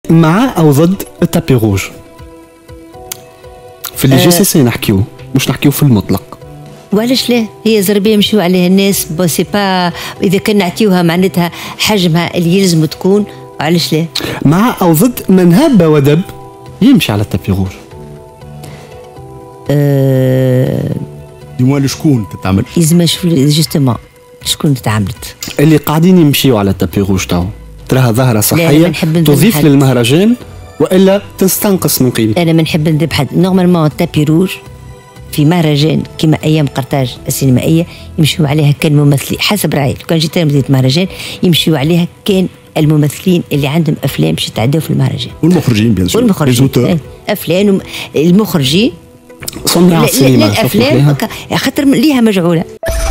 مع او ضد التابي روج؟ في اللي جي سي سي نحكيو، مش نحكيو في المطلق. وعلاش لا؟ هي زربيه يمشيو عليها الناس، بو سي با اذا كان نعطيوها معناتها حجمها اللي يلزم تكون، وعلاش لا؟ مع او ضد من هب ودب يمشي على التابي روج؟ ديما لشكون تتعمل؟ لازم نشوف جوستومون شكون تعملت. اللي قاعدين يمشيو على التابي روج تو تراها ظاهره صحيه تضيف للمهرجان والا تستنقص من قيمته؟ انا ما نحب نذب حد. نورمالمون التابي روج في مهرجان كما ايام قرطاج السينمائيه يمشيو عليها كان ممثلين، حسب رايي لو كان جيت مديرة مهرجان يمشيو عليها كان الممثلين اللي عندهم افلام باش يتعداو في المهرجان، والمخرجين بيان سور، والمخرجين افلام المخرجين صناع السينما الافلام خاطر ليها مجعوله.